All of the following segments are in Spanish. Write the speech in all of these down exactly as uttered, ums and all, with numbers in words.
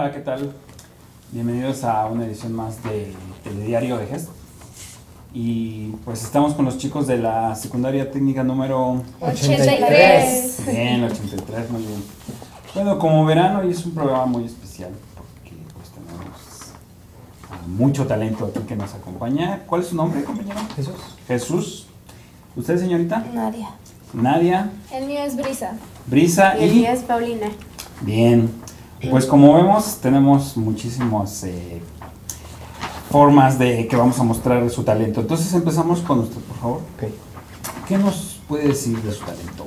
Hola, ¿qué tal? Bienvenidos a una edición más de Telediario de Gest. Y pues estamos con los chicos de la secundaria técnica número ochenta y tres. Bien, ochenta y tres, muy bien. Bueno, como verán, hoy es un programa muy especial porque pues tenemos a mucho talento aquí que nos acompaña. ¿Cuál es su nombre, compañero? Jesús. Jesús. ¿Usted, señorita? Nadia. Nadia. El mío es Brisa. Brisa Y el y... mío es Paulina. Bien. Pues como vemos, tenemos muchísimas eh, formas de que vamos a mostrar su talento. Entonces empezamos con usted, por favor. Ok. ¿Qué nos puede decir de su talento?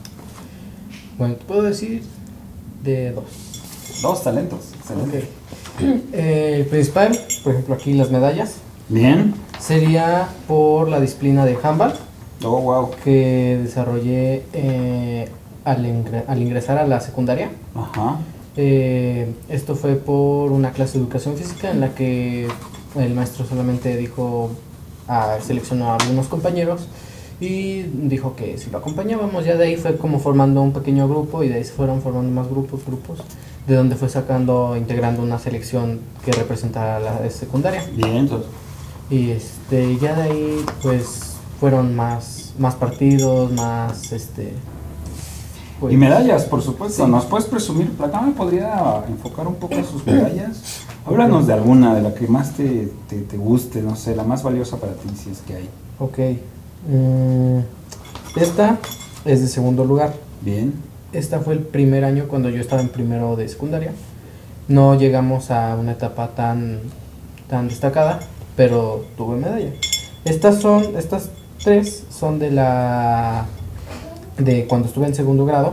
Bueno, te puedo decir de dos. Dos talentos, excelente. Ok. Eh, el principal, por ejemplo, aquí las medallas, Bien. sería por la disciplina de handball Oh, wow. que desarrollé eh, al, ingre- al ingresar a la secundaria. Ajá. Eh, esto fue por una clase de educación física en la que el maestro solamente dijo, a, seleccionó a algunos compañeros y dijo que si lo acompañábamos. Ya de ahí fue como formando un pequeño grupo y de ahí se fueron formando más grupos, grupos, de donde fue sacando, integrando una selección que representara la secundaria. Bien, entonces. Y este, ya de ahí pues fueron más, más partidos, más este... pues, Y medallas, por supuesto. Sí. ¿Nos puedes presumir? Acá me podría enfocar un poco en sus medallas. Háblanos de alguna, de la que más te, te, te guste, no sé, la más valiosa para ti, si es que hay. Ok. Mm, esta es de segundo lugar. Bien. Esta fue el primer año cuando yo estaba en primero de secundaria. No llegamos a una etapa tan, tan destacada, pero tuve medalla. Estas son, estas tres son de la, de cuando estuve en segundo grado,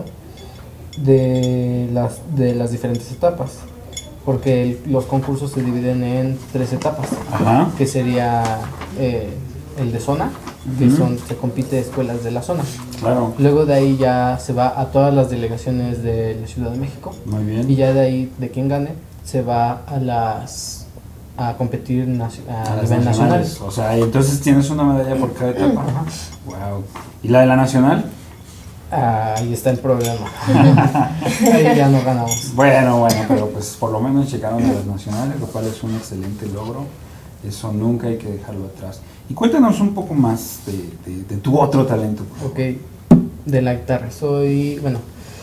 de las, de las diferentes etapas, porque el- los concursos se dividen en tres etapas, Ajá. que sería eh, el de zona, que Ujú. son, se compite escuelas de la zona. Claro. Luego de ahí ya se va a todas las delegaciones de la Ciudad de México. Muy bien. Y ya de ahí, de quien gane, se va a las a competir nacio- a, A las nivel nacional. nacionales. O sea, entonces tienes una medalla por cada etapa. Ajá. Wow. ¿Y la de la nacional? Ahí está el problema. Ahí ya no ganamos. Bueno, bueno, pero pues por lo menos llegaron a las nacionales, lo cual es un excelente logro. Eso nunca hay que dejarlo atrás. Y cuéntanos un poco más de, de, de tu otro talento. por favor. Ok, de la guitarra. Soy, bueno,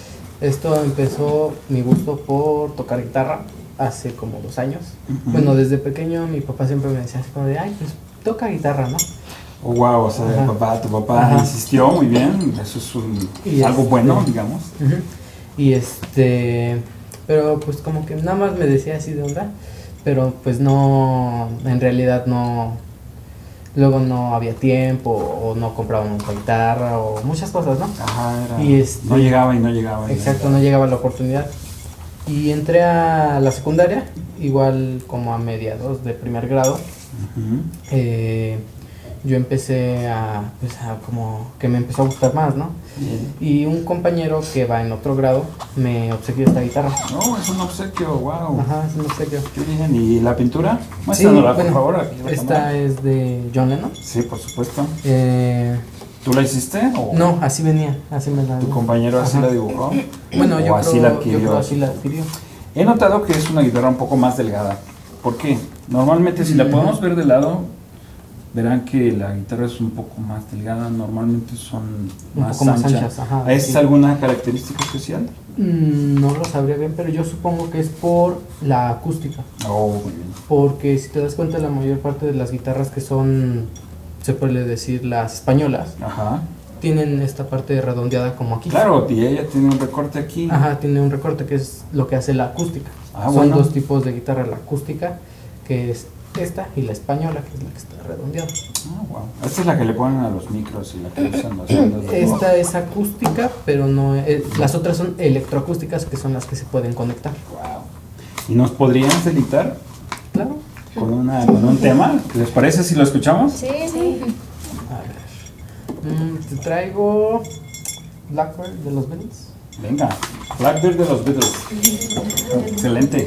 esto empezó mi gusto por tocar guitarra hace como dos años. Ujú. Bueno, desde pequeño mi papá siempre me decía así como de, ay, pues toca guitarra, ¿no? Oh, wow, o sea, Ajá. papá, tu papá Ajá. insistió muy bien. Eso es un, Y algo este- bueno, digamos. Ujú. Y este, pero pues como que nada más me decía así de onda, pero pues no, en realidad no, luego no había tiempo o no comprábamos la guitarra o muchas cosas, ¿no? Ajá, era, Y este- no llegaba y no llegaba. y Exacto, no no llegaba la oportunidad. Y entré a la secundaria, igual como a mediados de primer grado. Ujú. eh, yo empecé a, pues a como que me empezó a gustar más, ¿no? Bien. Y un compañero que va en otro grado me obsequió esta guitarra. No, es un obsequio, wow. Ajá, es un obsequio. Qué bien. ¿Y la pintura? Sí, Muéstranosla, por bueno, favor. Aquí en la esta cámara. es de John Lennon. Sí, por supuesto. Eh, ¿Tú la hiciste o no, así venía, así me la tu compañero así Ajá. la dibujó? Bueno, ¿O yo así creo, la yo adquirió? creo así la adquirió. He notado que es una guitarra un poco más delgada. ¿Por qué? Normalmente, si la Ujú. podemos ver de lado, verán que la guitarra es un poco más delgada. Normalmente son Un más poco más anchas. anchas, ajá, ¿Es sí. alguna característica especial? Mm, no lo sabría bien, pero yo supongo que es por la acústica. Oh, muy bien. Porque si te das cuenta, la mayor parte de las guitarras que son, se puede decir, las españolas, Ajá. tienen esta parte redondeada como aquí. Claro, y ella tiene un recorte aquí. Ajá, tiene un recorte que es lo que hace la acústica. Ah, Son bueno. dos tipos de guitarra, la acústica, que es esta, y la española, que es la que está redondeada. Ah, wow. Esta es la que le ponen a los micros y la que usan los bandas de rock. Esta es acústica, pero no es- las otras son electroacústicas, que son las que se pueden conectar. Wow. ¿Y nos podrían deleitar Claro. con, una, con un tema? ¿Les parece si lo escuchamos? Sí, sí. A ver. Mm, te traigo Blackbird de los Beatles. Venga, Blackbird de los Beatles. Excelente.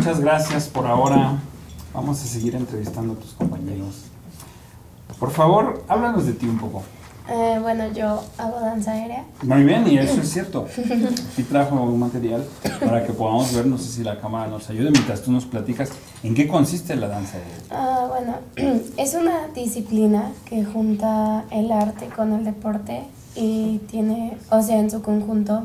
muchas gracias por ahora. Vamos a seguir entrevistando a tus compañeros. Por favor, háblanos de ti un poco. Eh, bueno, yo hago danza aérea. Muy bien, y eso es cierto. Sí trajo un material para que podamos ver, no sé si la cámara nos ayude mientras tú nos platicas en qué consiste la danza aérea. Ah, bueno, es una disciplina que junta el arte con el deporte y tiene, o sea, en su conjunto,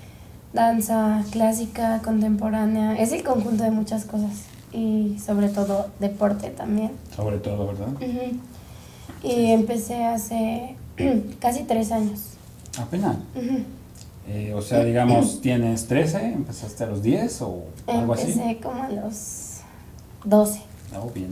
danza clásica, contemporánea, es el conjunto de muchas cosas y sobre todo deporte también. Sobre todo, ¿verdad? Uh-huh. Y empecé hace casi tres años. Apenas. Uh-huh. Eh, o sea, digamos, ¿tienes trece? ¿Empezaste a los diez o algo así? Empecé como a los doce. Oh, bien.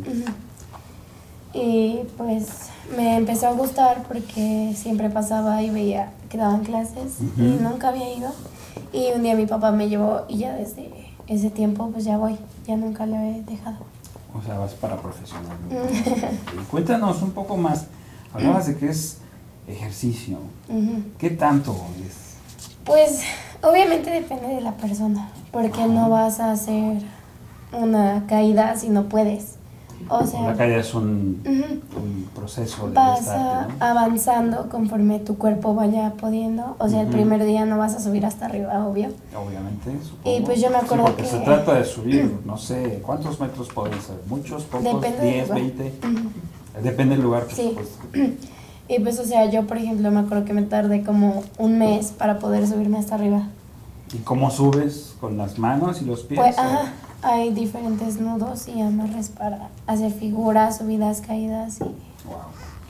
Uh-huh. Y pues me empezó a gustar porque siempre pasaba y veía que daban clases uh-huh. y nunca había ido. Y un día mi papá me llevó y ya desde ese tiempo pues ya voy, ya nunca lo he dejado. O sea, vas para profesional. ¿No? Cuéntanos un poco más. Hablabas de que es ejercicio. Uh-huh. ¿Qué tanto es? Pues obviamente depende de la persona, porque uh-huh. no vas a hacer una caída si no puedes. O sea, la caída es un, uh-huh. un proceso de vas restarte, ¿no? avanzando conforme tu cuerpo vaya pudiendo. O sea, uh-huh. el primer día no vas a subir hasta arriba, obvio. Obviamente, supongo. Y pues yo me acuerdo sí, porque que... se trata de subir, no sé, ¿cuántos metros pueden ser? ¿Muchos? ¿Pocos? Depende ¿diez, veinte? Uh-huh. Depende del lugar, por sí. supuesto. Y pues, o sea, yo, por ejemplo, me acuerdo que me tardé como un mes para poder subirme hasta arriba. ¿Y cómo subes? ¿Con las manos y los pies? Pues, ajá, hay diferentes nudos y amarres para hacer figuras, subidas, caídas y... Wow,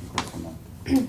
qué impresionante.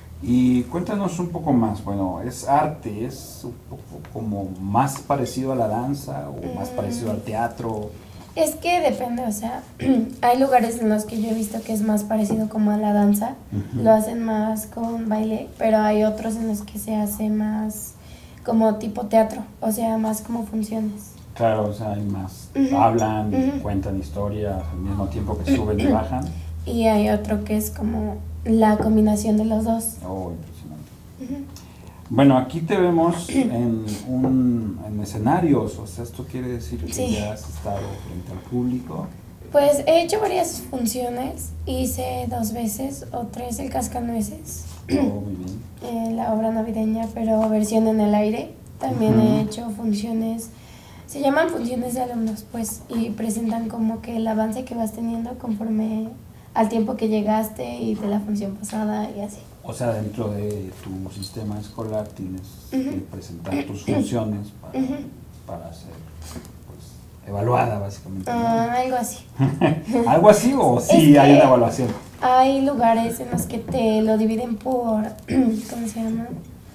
Y cuéntanos un poco más, bueno, ¿es arte? ¿Es un poco como más parecido a la danza o más mm. parecido al teatro? Es que depende, o sea, hay lugares en los que yo he visto que es más parecido como a la danza, uh-huh. lo hacen más con baile, pero hay otros en los que se hace más como tipo teatro, o sea, más como funciones. Claro, o sea, hay más, uh-huh. hablan, uh-huh. cuentan historias al mismo tiempo que suben y bajan. Y hay otro que es como la combinación de los dos. Oh, impresionante. Uh-huh. Bueno, aquí te vemos en, un, en escenarios, o sea, esto quiere decir que sí. ya has estado frente al público. Pues he hecho varias funciones, hice dos veces o tres el Cascanueces, oh, muy bien. Eh, la obra navideña, pero versión en el aire. También uh-huh. he hecho funciones, se llaman funciones de alumnos, pues, y presentan como que el avance que vas teniendo conforme al tiempo que llegaste y de la función pasada y así. O sea, dentro de tu sistema escolar tienes uh-huh. que presentar tus funciones para, uh-huh. para ser pues, evaluada, básicamente. ¿No? Uh, algo así. ¿Algo así o sí hay una evaluación? Hay lugares en los que te lo dividen por, ¿cómo se llama?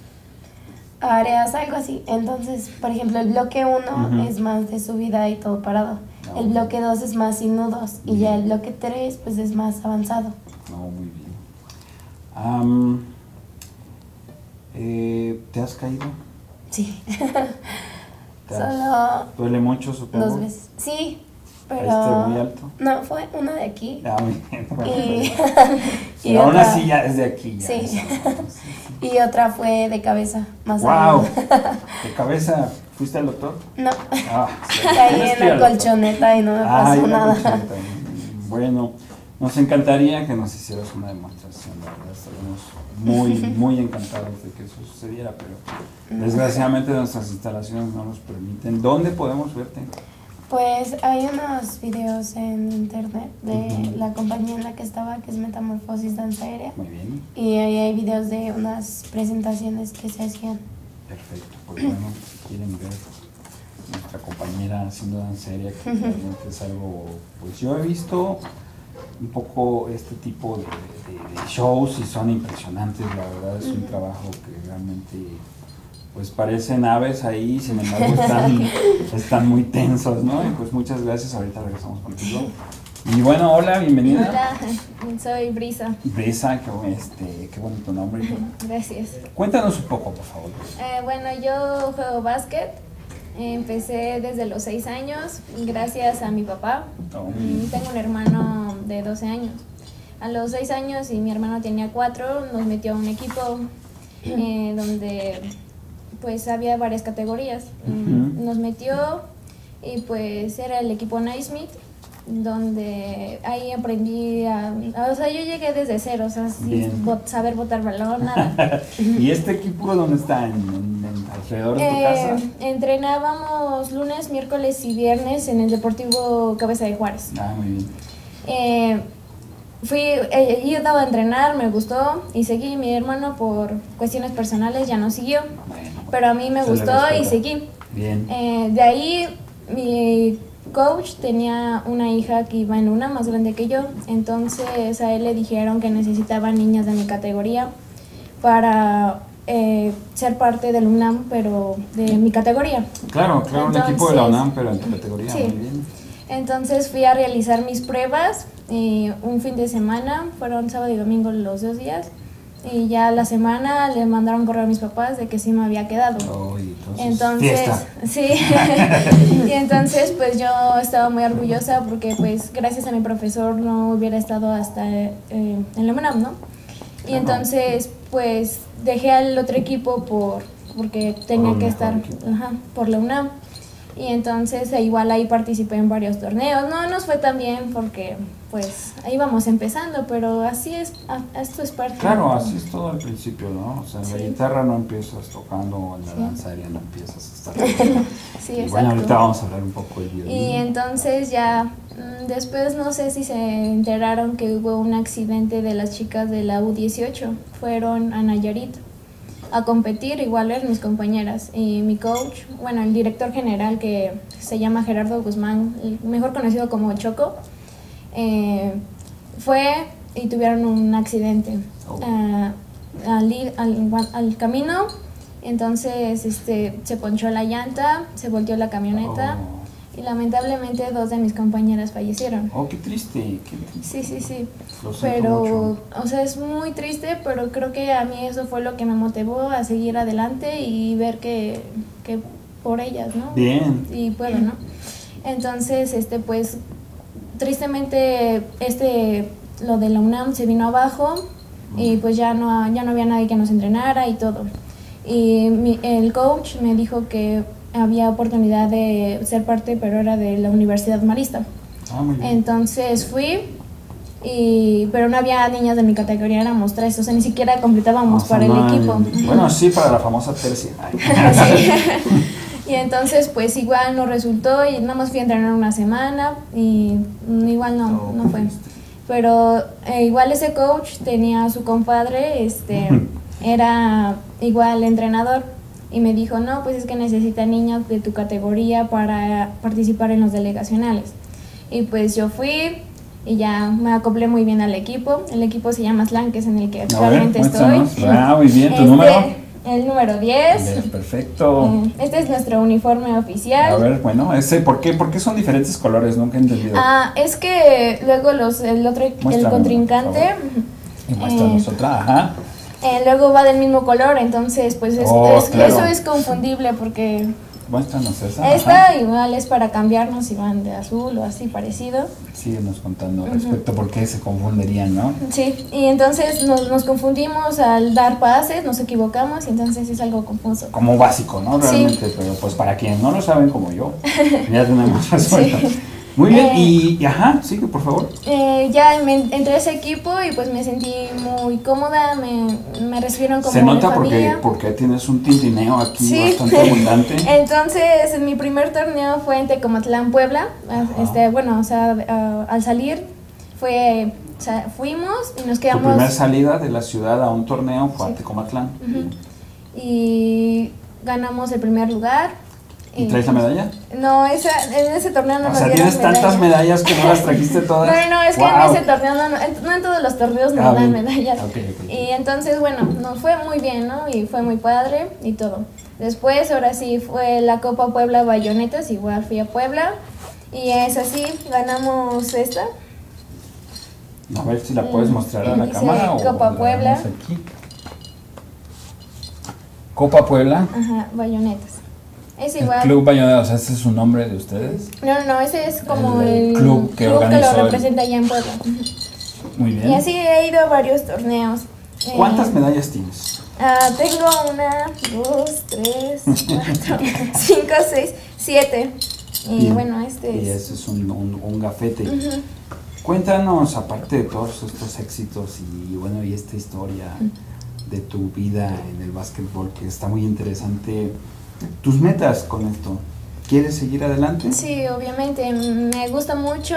Áreas, algo así. Entonces, por ejemplo, el bloque uno uh-huh. es más de subida y todo parado. No, el bloque dos es más sin nudos y ya el bloque tres pues es más avanzado. No, muy bien. Um, eh, ¿Te has caído? Sí. ¿Te Solo has, ¿Duele mucho, supongo? Dos veces. Sí, pero... ¿Caíste muy alto? No, fue una de aquí. Ah, muy bien. Bueno, y, y, y aún así ya es de aquí. Ya, sí. eso, ¿no? Sí, sí. Y otra fue de cabeza, más ¡Wow! ¿De cabeza fuiste al doctor? No. Ah, sí. Caí en la colchoneta y no me pasó ah, nada. Bueno, nos encantaría que nos hicieras una demostración, la verdad, estaríamos muy, muy encantados de que eso sucediera, pero desgraciadamente nuestras instalaciones no nos permiten. ¿Dónde podemos verte? Pues hay unos videos en internet de uh-huh. la compañía en la que estaba, que es Metamorfosis Danza Aérea. Muy bien. Y ahí hay videos de unas presentaciones que se hacían. Perfecto, pues bueno, si quieren ver nuestra compañera haciendo danza aérea, que realmente es algo, pues yo he visto un poco este tipo de, de, de shows y son impresionantes, la verdad es un uh-huh. trabajo que realmente pues parecen aves ahí, sin embargo están, están muy tensos, ¿no? Y pues muchas gracias, ahorita regresamos contigo. Y bueno, hola, bienvenida. Hola, soy Brisa. Brisa, qué, este, qué bonito nombre. Gracias. Cuéntanos un poco, por favor. Eh, bueno, yo juego básquet. Empecé desde los seis años, gracias a mi papá. Oh. Tengo un hermano de doce años. A los seis años y mi hermano tenía cuatro, nos metió a un equipo eh, donde pues había varias categorías. Uh-huh. Nos metió y pues era el equipo Naismith, donde ahí aprendí a, a, o sea, yo llegué desde cero, o sea, sin bot, saber botar balón, nada. ¿Y este equipo dónde está? ¿En, en, en alrededor de tu eh, casa? Entrenábamos lunes, miércoles y viernes en el Deportivo Cabeza de Juárez. Ah, muy bien. Eh, fui, eh, yo daba a entrenar, me gustó y seguí. Mi hermano por cuestiones personales ya no siguió, bueno, pero a mí me gustó y seguí. Bien. Eh, de ahí mi coach tenía una hija que iba en una más grande que yo, entonces a él le dijeron que necesitaban niñas de mi categoría para eh, ser parte del UNAM, pero de mi categoría. Claro, claro, entonces, un equipo de la UNAM, pero en tu categoría. Sí. Muy bien. Entonces fui a realizar mis pruebas y un fin de semana, fueron sábado y domingo los dos días, y ya la semana le mandaron correo a mis papás de que sí me había quedado. Oh, entonces, entonces sí. Y entonces pues yo estaba muy orgullosa porque pues gracias a mi profesor no hubiera estado hasta eh, en la UNAM, ¿no? Y claro. Entonces pues dejé al otro equipo por porque tenía por que estar ajá, por la UNAM. Y entonces igual ahí participé en varios torneos. No nos fue tan bien porque pues ahí vamos empezando, pero así es, esto es parte. Claro, así es todo al principio, ¿no? O sea, en sí. La guitarra no empiezas tocando, en la sí. danza aérea no empiezas a estar. Sí, y bueno, ahorita vamos a hablar un poco del violín. Y entonces ya, después no sé si se enteraron que hubo un accidente de las chicas de la U dieciocho, fueron a Nayarit a competir, igual eran mis compañeras, y mi coach, bueno, el director general que se llama Gerardo Guzmán, mejor conocido como Choco, eh, fue y tuvieron un accidente oh. uh, al, al, al camino, entonces este, se ponchó la llanta, se volteó la camioneta oh. y lamentablemente dos de mis compañeras fallecieron. Oh, qué triste, qué triste. Sí, sí, sí. Pero, mucho. O sea, es muy triste, pero creo que a mí eso fue lo que me motivó a seguir adelante y ver que, que por ellas, ¿no? Bien. Y puedo, ¿no? Entonces, este, pues, tristemente, este, lo de la UNAM se vino abajo y pues ya no, ya no había nadie que nos entrenara y todo. Y mi, el coach me dijo que había oportunidad de ser parte, pero era de la Universidad Marista. Ah, muy bien. Entonces fui, y, pero no había niñas de mi categoría, éramos tres, o sea, ni siquiera completábamos o sea, para el equipo. Bueno, sí, para la famosa tercia. Sí. Y entonces, pues igual no resultó y nada más fui a entrenar una semana y igual no, no, no fue. Pero eh, igual ese coach tenía a su compadre, este, era igual entrenador. Y me dijo, no, pues es que necesita niños de tu categoría para participar en los delegacionales. Y pues yo fui y ya me acoplé muy bien al equipo. El equipo se llama Slan, que es en el que actualmente estoy. Ah, muy bien, ¿tu este, número? El número diez. Bien, perfecto. Este es nuestro uniforme oficial. A ver, bueno, ese, ¿por qué, ¿por qué son diferentes colores? Nunca he entendido. Ah, es que luego los, el otro, muéstrame, el contrincante. Y muéstranos eh, otra, ajá. Eh, luego va del mismo color, entonces pues es, oh, es, claro. eso es confundible porque muéstranos esa. Esta ajá. igual es para cambiarnos si van de azul o así parecido. Síguenos contando uh-huh. respecto a por qué se confunderían, ¿no? Sí, y entonces nos, nos confundimos al dar pases, nos equivocamos y entonces es algo confuso. Como básico, ¿no? Realmente, sí. Pero pues para quienes no lo saben como yo, ya tenemos resuelto. Sí. Muy bien, eh, y, y ajá, sigue por favor. Eh, ya me, entré a ese equipo y pues me sentí muy cómoda, me, me recibieron como se nota de porque, porque tienes un tintineo aquí sí. bastante abundante. Entonces mi primer torneo fue en Tecomatlán, Puebla, ajá. este bueno, o sea, uh, al salir fue, o sea, fuimos y nos quedamos. Tu primera salida de la ciudad a un torneo fue sí. a Tecomatlán. Uh-huh. Y ganamos el primer lugar. ¿Y traes la medalla? No, esa, en ese torneo no o nos sea, dieron tienes tantas medallas que no las trajiste todas. No, no, es wow. que en ese torneo, no, no en todos los torneos nos ah, dan medallas. Okay, okay. Y entonces, bueno, nos fue muy bien, ¿no? Y fue muy padre y todo. Después, ahora sí, fue la Copa Puebla Bayonetas, igual fui a Puebla. Y es así, ganamos esta. A ver si la puedes mostrar a la dice cámara. Copa o Puebla. Aquí. Copa Puebla. Ajá, Bayonetas. Es igual. El Club Bayonetas, o sea, ¿ese es un nombre de ustedes? No, no, ese es como el, el club, que, club que lo representa el... allá en Puebla. Muy bien. Y así he ido a varios torneos. ¿Cuántas eh, medallas tienes? Uh, tengo una, dos, tres, cuatro, cinco, seis, siete. Y, y bueno, este y es... ese es un, un, un gafete. Uh-huh. Cuéntanos, aparte de todos estos éxitos y bueno, y esta historia uh-huh. de tu vida en el básquetbol, que está muy interesante, tus metas con esto. ¿Quieres seguir adelante? Sí, obviamente, me gusta mucho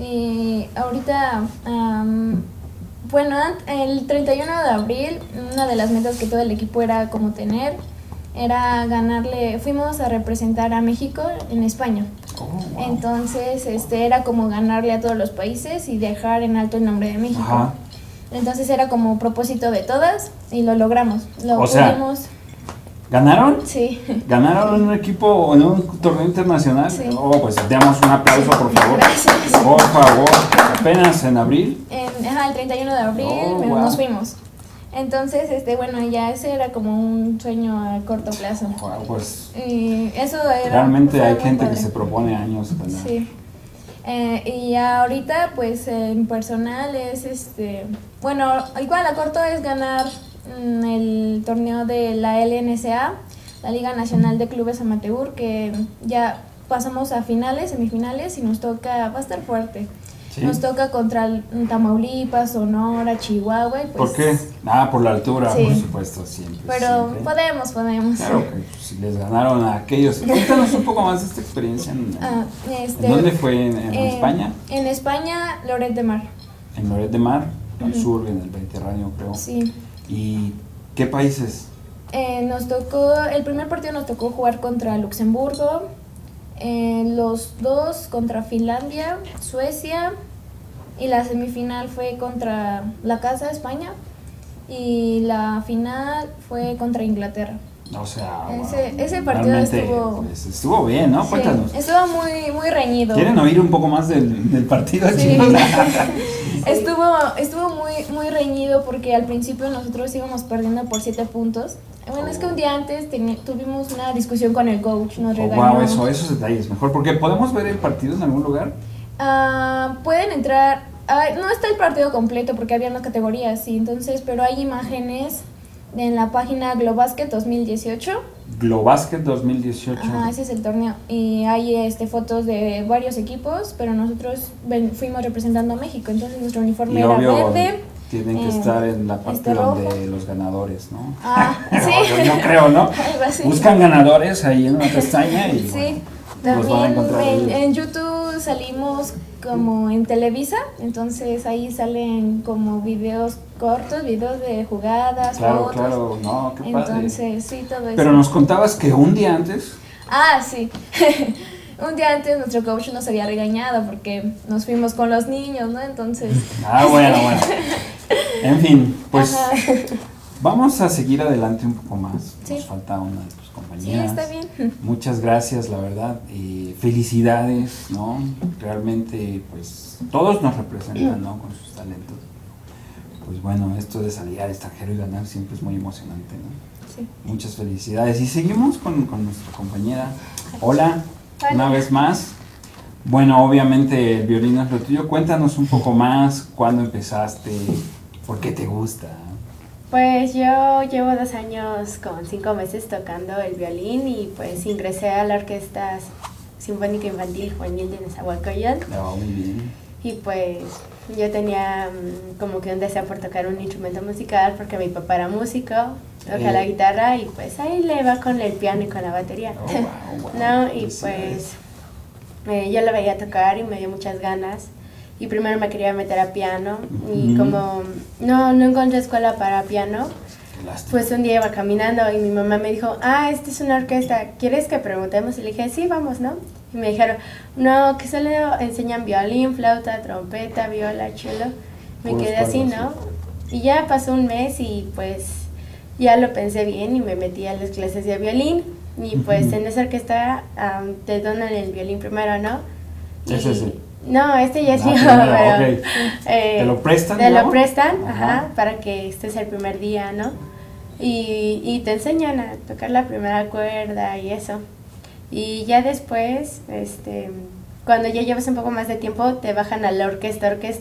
y ahorita, um, bueno, el treinta y uno de abril, una de las metas que todo el equipo era como tener, era ganarle, fuimos a representar a México en España. Oh, wow. Entonces, este, era como ganarle a todos los países y dejar en alto el nombre de México. Ajá. Entonces era como propósito de todas y lo logramos. Lo o pudimos. Sea, ¿ganaron? Sí. ¿Ganaron en un equipo, en un torneo internacional? Sí. Oh, pues damos un aplauso, por favor. Gracias. Por favor. Apenas en abril. En, ajá, el treinta y uno de abril oh, nos wow. fuimos. Entonces, este, bueno, ya ese era como un sueño a corto plazo. Wow, pues. Y eso era. Realmente hay gente padre. Que se propone años. ¿Verdad? Sí. Eh, y ahorita, pues, en personal es, este, bueno, igual a corto es ganar mm, el torneo de la L N S A, la Liga Nacional de Clubes Amateur, que ya pasamos a finales, semifinales y nos toca, va a estar fuerte. ¿Sí? Nos toca contra Tamaulipas, Sonora, Chihuahua. Y pues, ¿por qué? Ah, por la altura, sí. Por supuesto, siempre. Pero siempre. podemos, podemos. Claro que pues, si les ganaron a aquellos. Cuéntanos un poco más de esta experiencia. ¿En, ah, este, ¿en dónde fue? ¿En, en eh, España? En España, Lloret de Mar. En Lloret de Mar, al uh-huh. sur, en el Mediterráneo, creo. Sí. ¿Y qué países? Eh, nos tocó, el primer partido nos tocó jugar contra Luxemburgo. Eh, los dos contra Finlandia, Suecia, y la semifinal fue contra la Casa España y la final fue contra Inglaterra. O sea, ese, wow. ese partido estuvo pues, estuvo bien, ¿no? Sí, cuéntanos. Estuvo muy muy reñido. ¿Quieren oír un poco más del, del partido? Sí. estuvo estuvo muy muy reñido porque al principio nosotros íbamos perdiendo por siete puntos. Bueno, oh. es que un día antes ten, tuvimos una discusión con el coach, nos regañó. Oh, wow, eso, esos detalles mejor, porque ¿podemos ver el partido en algún lugar? Uh, pueden entrar, uh, no está el partido completo porque había unas categorías, sí, entonces, pero hay imágenes en la página Globasket dos mil dieciocho. Globasket dos mil dieciocho. Ajá, ese es el torneo. Y hay este, fotos de varios equipos, pero nosotros ven, fuimos representando a México, entonces nuestro uniforme y era obvio, verde. Tienen que eh, estar en la parte este donde los ganadores, ¿no? Ah, sí. yo, yo creo, ¿no? Buscan ganadores ahí en una pestaña y sí. Bueno, los van a encontrar en, en YouTube salimos como en Televisa, entonces ahí salen como videos cortos, videos de jugadas, claro, fotos. Claro, no, qué padre. Entonces, sí, todo eso. Pero nos contabas que un día antes... Ah, sí. Un día antes nuestro coach nos había regañado porque nos fuimos con los niños, ¿no? Entonces... Ah, bueno, bueno. En fin, pues Ajá. vamos a seguir adelante un poco más. Sí. Nos falta una de tus compañeras. Sí, está bien. Muchas gracias, la verdad. Eh, felicidades, ¿no? Realmente, pues, todos nos representan, ¿no? Con sus talentos. Pues bueno, esto de salir al extranjero y ganar siempre es muy emocionante, ¿no? Sí. Muchas felicidades. Y seguimos con, con nuestra compañera. Hola. Vale. Una vez más, bueno, obviamente el violín es lo tuyo. Cuéntanos un poco más, cuándo empezaste, por qué te gusta. Pues yo llevo dos años con cinco meses tocando el violín y pues ingresé a la Orquesta Sinfónica Infantil Juvenil de Nezahualcóyotl. Oh, muy bien. Y pues yo tenía um, como que un deseo por tocar un instrumento musical porque mi papá era músico, toca eh. la guitarra y pues ahí le va con el piano y con la batería. Oh, wow, wow. ¿No? Y pues eh, yo lo veía tocar y me dio muchas ganas. Y primero me quería meter a piano y mm. como no, no encontré escuela para piano, pues un día iba caminando y mi mamá me dijo, ah, esta es una orquesta, ¿quieres que preguntemos? Y le dije, sí, vamos, ¿no? Y me dijeron, no, que solo enseñan violín, flauta, trompeta, viola, cello. Me quedé así, ¿no? Y ya pasó un mes y pues ya lo pensé bien y me metí a las clases de violín. Y pues uh-huh. en esa orquesta um, te donan el violín primero, ¿no? Y, ¿Es ese? No, este ya es mío, pero okay. eh, ¿te lo prestan? Te ¿no? lo prestan, ajá. ajá, para que estés el primer día, ¿no? Y, y te enseñan a tocar la primera cuerda y eso. Y ya después, este, cuando ya llevas un poco más de tiempo, te bajan a la orquesta, orquesta.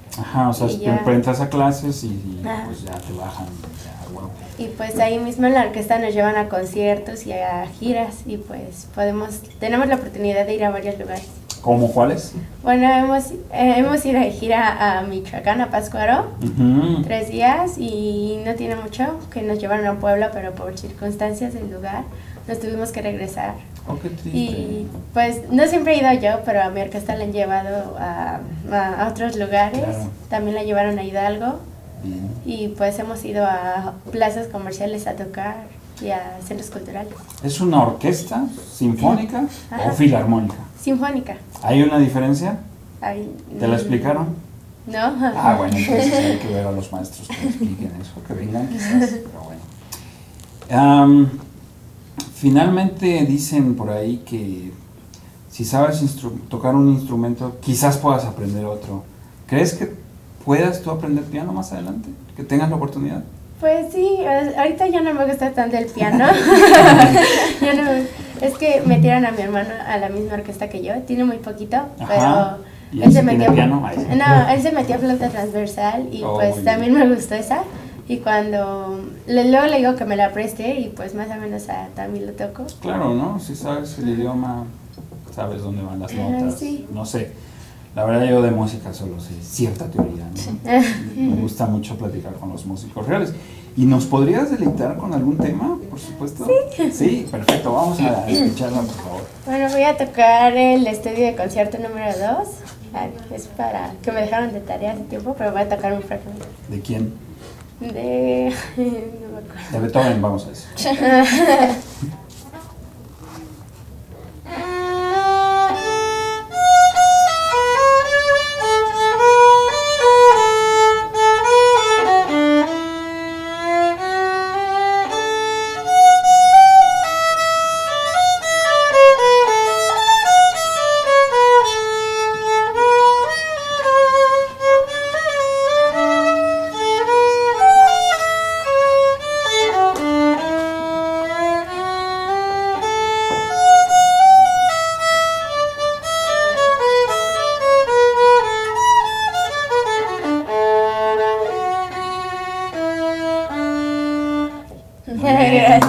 Ajá, o sea, Y ya. te entras a clases y, y, Ajá. pues ya te bajan. Ya, bueno. Y pues ahí mismo en la orquesta nos llevan a conciertos y a giras y pues podemos, tenemos la oportunidad de ir a varios lugares. ¿Cómo cuáles? Bueno, hemos, eh, hemos ido de gira a Michoacán, a Pátzcuaro, Uh-huh. tres días y no tiene mucho que nos llevaron a un pueblo, pero por circunstancias del lugar nos tuvimos que regresar. Oh, qué triste. Y pues no siempre he ido yo, pero a mi orquesta la han llevado a, a, a otros lugares, Claro. también la llevaron a Hidalgo Bien. y pues hemos ido a plazas comerciales a tocar y a centros culturales. ¿Es una orquesta sinfónica Ajá. o filarmónica? Sinfónica. ¿Hay una diferencia? Ay, ¿Te la mm, explicaron? No. Ah, bueno, entonces hay que ver a los maestros que expliquen eso, que vengan quizás, pero bueno. Am, finalmente dicen por ahí que si sabes instru- tocar un instrumento, quizás puedas aprender otro. ¿Crees que puedas tú aprender piano más adelante? ¿Que tengas la oportunidad? Pues sí, es- ahorita ya no me gusta tanto el piano. Ya no me- es que metieron a mi hermano a la misma orquesta que yo, tiene muy poquito, Ajá. pero ¿Y él él se sí tiene metió piano? Ay, sí. No, él se metió a flauta transversal y Oh, pues muy también me gustó esa. Y cuando le, luego le digo que me la preste y pues más o menos a, también lo toco. Claro, ¿no? Si sabes el idioma, sabes dónde van las Ajá, notas. sí. No sé. La verdad yo de música solo sé cierta teoría, ¿no? Me gusta mucho platicar con los músicos reales. ¿Y nos podrías deleitar con algún tema, por supuesto? Sí. Sí, perfecto. Vamos a escucharla, por favor. Bueno, voy a tocar el estudio de concierto número dos. Es para que me dejaron de tarea hace tiempo, pero voy a tocar un fragmento. ¿De quién? De... no me acuerdo. De Beethoven, vamos a eso. Gracias.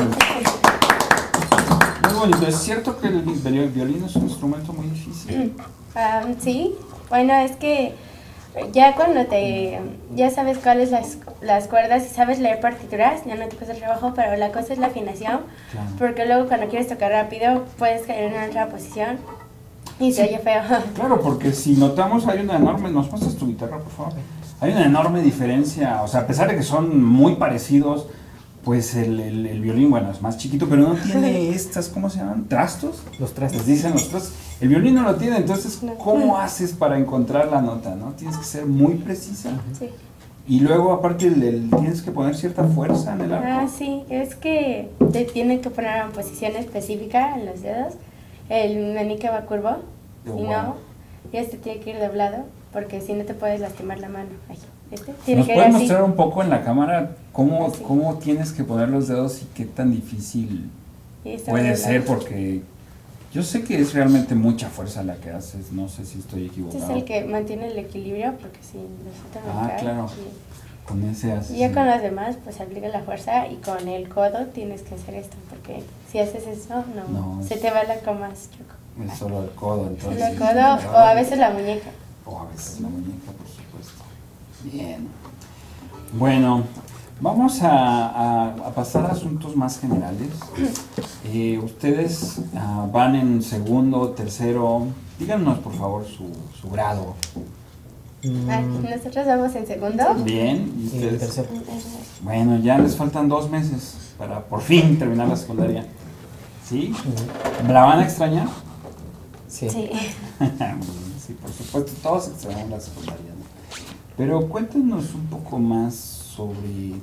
Muy bonito. Es cierto que el viol- violín es un instrumento muy difícil. Ah, sí, bueno, es que ya cuando te, ya sabes cuáles las, las cuerdas y sabes leer partituras, ya no te cuesta trabajo, pero la cosa es la afinación, Claro. porque luego cuando quieres tocar rápido puedes caer en otra posición y se oye feo. Claro, porque si notamos hay una enorme... ¿Nos muestras tu guitarra, por favor? Hay una enorme diferencia. O sea, a pesar de que son muy parecidos, pues el, el, el violín, bueno, es más chiquito, pero no tiene estas, ¿cómo se llaman? ¿Trastos? Los trastos. Les dicen los trastos. El violín no lo tiene, entonces, No. ¿cómo haces para encontrar la nota, no? Tienes que ser muy precisa. Sí. Y luego, aparte, el, el- tienes que poner cierta fuerza en el arco. Ah, sí, es que te tienen que poner en posición específica en los dedos. El meñique va curvo, Oh, si wow. no, y este tiene que ir doblado, porque si no te puedes lastimar la mano. Ay, este tiene ¿Nos que ir puedes así. mostrar un poco en la cámara cómo, Así. cómo tienes que poner los dedos y qué tan difícil Y este puede va ser? doblado. Porque yo sé que es realmente mucha fuerza la que haces, no sé si estoy Este equivocado. es el que mantiene el equilibrio, porque si no se te Ah, cae. claro. Y, Con ese haces. y ya con los demás, pues aplica la fuerza y con el codo tienes que hacer esto, porque si haces eso, no, No, se es- te va la coma choco. Es solo el codo, entonces. El codo o a veces la muñeca. O a veces la muñeca, por supuesto. Bien. Bueno, vamos a, a- a pasar a asuntos más generales. Eh, ustedes ah, van en segundo, tercero. Díganos, por favor, su, su grado. Mm, Ah, nosotros vamos en segundo. Bien. ¿Y y el ustedes? tercero. Bueno, ya les faltan dos meses para por fin terminar la secundaria. ¿Sí? Ujú. ¿La van a extrañar? Sí. Sí. Sí, por supuesto, todos extrañamos la secundaria, ¿no? Pero cuéntenos un poco más sobre,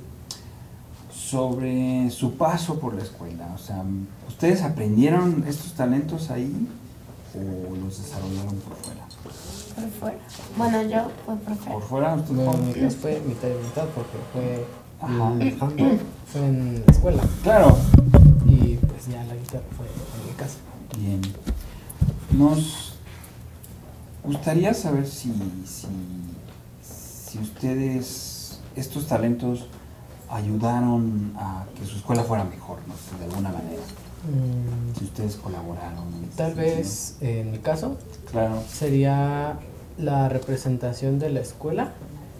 sobre su paso por la escuela. O sea, ¿ustedes aprendieron estos talentos ahí o los desarrollaron por fuera? Por fuera. Bueno, yo fue por fuera. ¿Por fuera? ¿Usted No, cómo? en mi caso fue mitad y mitad porque fue Ajá. el handball fue en la escuela Claro. y pues ya la guitarra fue en mi casa. Bien. Nos gustaría saber si, si, si ustedes, estos talentos ayudaron a que su escuela fuera mejor, no sé, de alguna manera. Mm. Si ustedes colaboraron. Tal vez, eh, en mi caso, claro, sería la representación de la escuela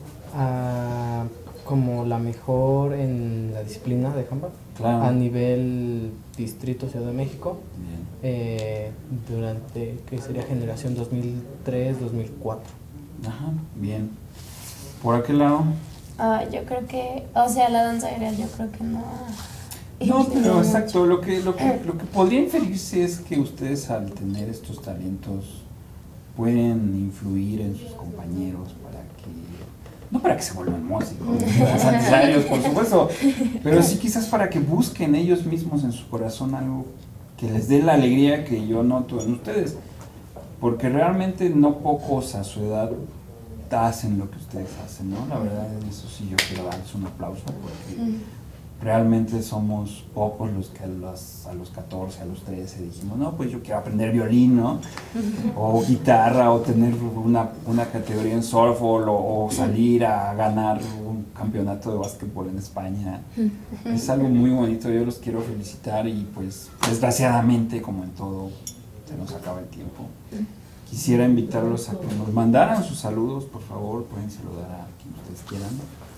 a, como la mejor en la disciplina de handball, claro, a nivel distrito Ciudad de México, eh, durante, que sería generación dos mil tres dos mil cuatro. Ajá, bien. ¿Por aquel lado? Uh, yo creo que, o sea, la danza aérea yo creo que no. No, pero exacto, lo que, lo, que, lo que podría inferirse es que ustedes al tener estos talentos pueden influir en sus compañeros para que, no para que se vuelvan músicos, necesarios, por supuesto, pero sí quizás para que busquen ellos mismos en su corazón algo que les dé la alegría que yo noto en ustedes, porque realmente no pocos a su edad hacen lo que ustedes hacen, ¿no? La verdad, en eso sí yo quiero darles un aplauso, porque mm. realmente somos pocos los que a los, a los catorce, a los trece dijimos, no, pues yo quiero aprender violín, ¿no? O guitarra, o tener una, una categoría en softball, o, o salir a ganar un campeonato de básquetbol en España. Es algo muy bonito, yo los quiero felicitar y pues desgraciadamente, como en todo, se nos acaba el tiempo. Quisiera invitarlos a que nos mandaran sus saludos, por favor, pueden saludar a quien ustedes quieran.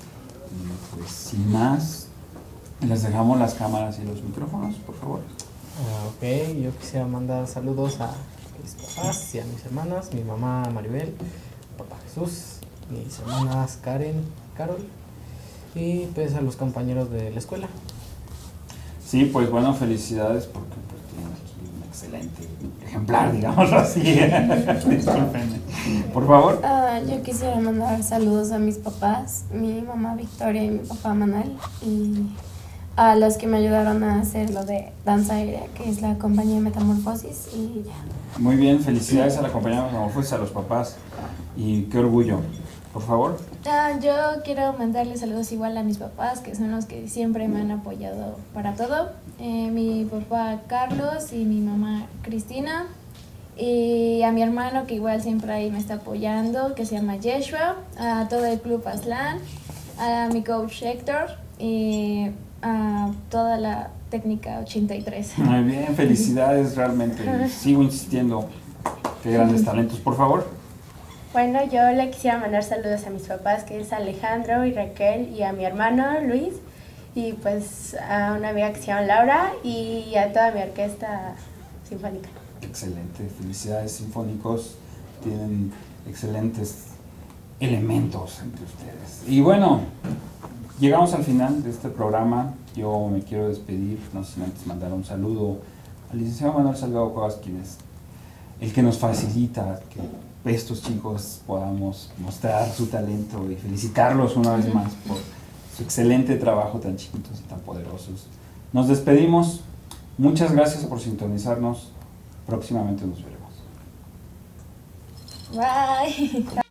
Y pues sin más, les dejamos las cámaras y los micrófonos, por favor. Ah, ok, yo quisiera mandar saludos a mis papás y a mis hermanas, mi mamá Maribel, papá Jesús, mis hermanas Karen, Carol, y pues a los compañeros de la escuela. Sí, pues bueno, felicidades porque pues tienen aquí un excelente ejemplar, digámoslo así. Disculpen. Por favor. Uh, yo quisiera mandar saludos a mis papás, mi mamá Victoria y mi papá Manuel, y a los que me ayudaron a hacer lo de danza aérea, que es la compañía Metamorfosis, y ya. Muy bien, felicidades a la compañía Metamorfosis, a los papás, y qué orgullo. Por favor. Uh, yo quiero mandarle saludos igual a mis papás, que son los que siempre me han apoyado para todo. Eh, mi papá Carlos y mi mamá Cristina. Y a mi hermano, que igual siempre ahí me está apoyando, que se llama Yeshua. A todo el club Aslan. A mi coach Héctor. Y a toda la técnica ochenta y tres. Muy bien, felicidades realmente. Sigo insistiendo. Qué grandes talentos. Por favor. Bueno, yo le quisiera mandar saludos a mis papás, que es Alejandro y Raquel, y a mi hermano Luis, y pues a una amiga que se llama Laura, y a toda mi orquesta sinfónica. Excelente, felicidades sinfónicos, tienen excelentes elementos entre ustedes. Y bueno, llegamos al final de este programa. Yo me quiero despedir, no sin antes mandar un saludo al licenciado Manuel Salgado Cuevas, quien es el que nos facilita que estos chicos podamos mostrar su talento y felicitarlos una vez más por su excelente trabajo, tan chiquitos y tan poderosos. Nos despedimos, muchas gracias por sintonizarnos, próximamente nos veremos. Bye.